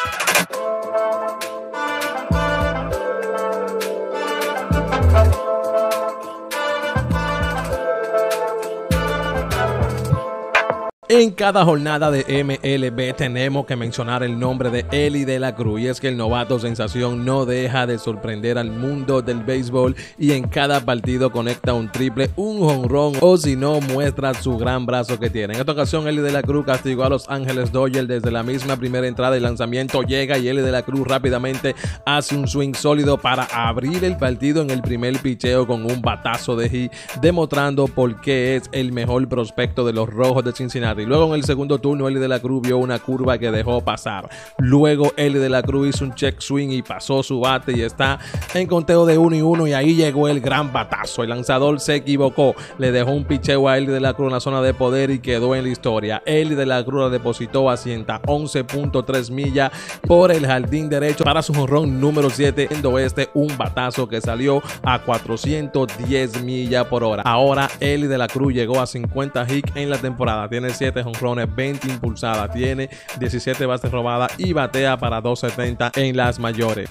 En cada jornada de MLB tenemos que mencionar el nombre de Elly De La Cruz, y es que el novato sensación no deja de sorprender al mundo del béisbol y en cada partido conecta un triple, un jonrón o si no muestra su gran brazo que tiene. En esta ocasión Elly De La Cruz castigó a Los Ángeles Dodgers desde la misma primera entrada y lanzamiento llega y Elly De La Cruz rápidamente hace un swing sólido para abrir el partido en el primer picheo con un batazo de hit, demostrando por qué es el mejor prospecto de los Rojos de Cincinnati. Luego en el segundo turno Elly De La Cruz vio una curva que dejó pasar. Luego Elly De La Cruz hizo un check swing y pasó su bate y está en conteo de 1-1 y ahí llegó el gran batazo. El lanzador se equivocó, le dejó un picheo a Elly De La Cruz en la zona de poder y quedó en la historia. Elly De La Cruz la depositó a 11.3 millas por el jardín derecho para su jonrón número 7, siendo este un batazo que salió a 410 millas por hora. Ahora Elly De La Cruz llegó a 50 hits en la temporada, tiene 7 jonrones, 20 impulsadas, tiene 17 bases robadas y batea para 270 en las mayores.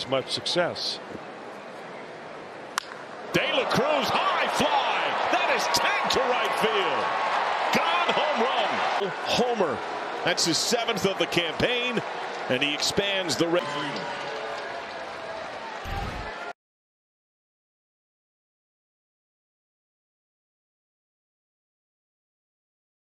De La Cruz high fly, that is tagged to right field. Gone home run. Homer, that's his 7th of the campaign, and he expands the